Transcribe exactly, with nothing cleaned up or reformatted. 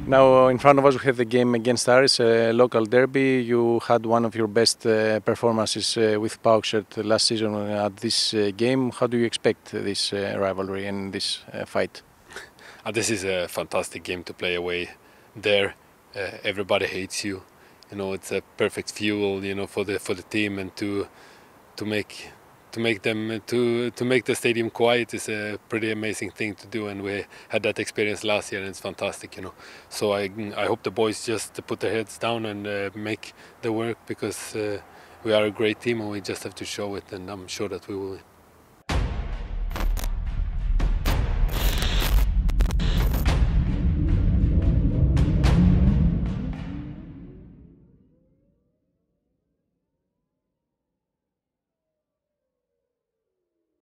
Now, in front of us, we have the game against Aris, a local derby. You had one of your best uh, performances uh, with PAOK last season at this uh, game. How do you expect this uh, rivalry and this uh, fight? Uh, this is a fantastic game to play away there. Uh, everybody hates you. You know, it's a perfect fuel, you know, for the for the team, and to to make to make them to to make the stadium quiet is a pretty amazing thing to do, and we had that experience last year, and it's fantastic, you know. So I I hope the boys just put their heads down and uh, make the work, because uh, we are a great team and we just have to show it, and I'm sure that we will.